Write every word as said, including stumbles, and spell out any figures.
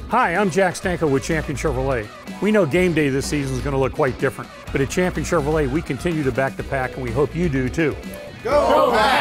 Hi, I'm Jack Stanko with Champion Chevrolet. We know game day this season is going to look quite different, but at Champion Chevrolet, we continue to back the pack, and we hope you do too. Go, Go Pack!